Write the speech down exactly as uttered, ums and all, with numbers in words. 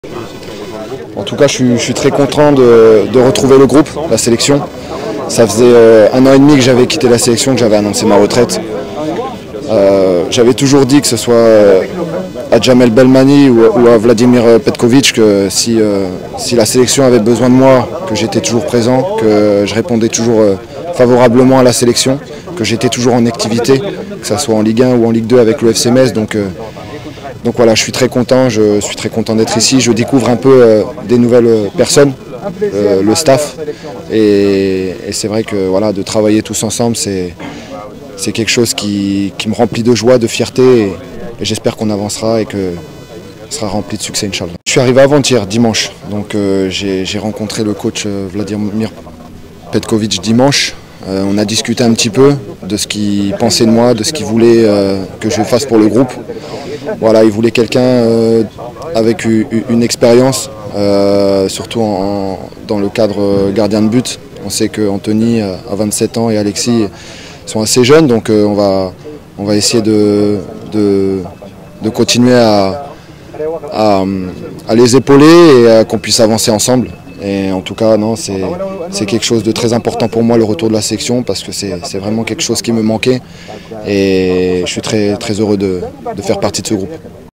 En tout cas, je suis, je suis très content de, de retrouver le groupe, la sélection. Ça faisait euh, un an et demi que j'avais quitté la sélection, que j'avais annoncé ma retraite. Euh, j'avais toujours dit que ce soit euh, à Djamel Belmani ou, ou à Vladimir Petkovic que si, euh, si la sélection avait besoin de moi, que j'étais toujours présent, que je répondais toujours euh, favorablement à la sélection, que j'étais toujours en activité, que ce soit en Ligue un ou en Ligue deux avec le F C Metz. Donc, euh, donc voilà, je suis très content, je suis très content d'être ici. Je découvre un peu euh, des nouvelles personnes, euh, le staff, et, et c'est vrai que voilà, de travailler tous ensemble, c'est c'est quelque chose qui, qui me remplit de joie, de fierté, et, et j'espère qu'on avancera et que sera rempli de succès, Inch'Allah. Je suis arrivé avant-hier, dimanche, donc euh, j'ai rencontré le coach euh, Vladimir Petkovic dimanche. Euh, on a discuté un petit peu de ce qu'il pensait de moi, de ce qu'il voulait euh, que je fasse pour le groupe. Voilà, il voulait quelqu'un euh, avec une, une expérience, euh, surtout en, dans le cadre gardien de but. On sait qu'Anthony a vingt-sept ans et Alexis sont assez jeunes, donc euh, on, va, on va essayer de, de, de continuer à, à, à les épauler et qu'on puisse avancer ensemble. Et en tout cas, non, c'est quelque chose de très important pour moi, le retour de la sélection, parce que c'est vraiment quelque chose qui me manquait. Et je suis très, très heureux de, de faire partie de ce groupe.